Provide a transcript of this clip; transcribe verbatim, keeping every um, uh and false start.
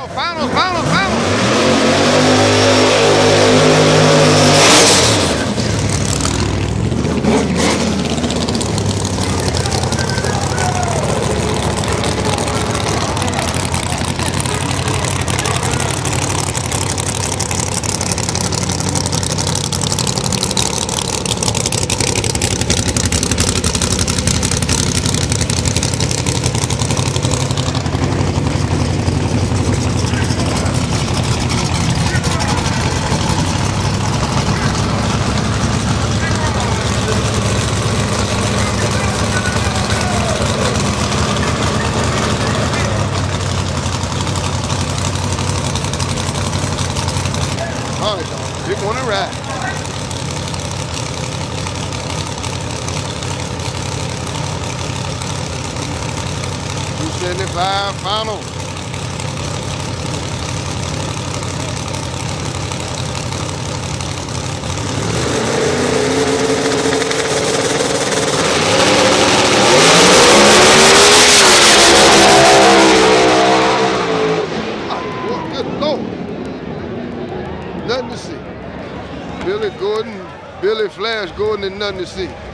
final, final, final, final. All right, y'all. Pick one and ride. two seventy-five final. Oh, good Lord. Nothing to see. Billy Gordon, Billy Flash Gordon, and nothing to see.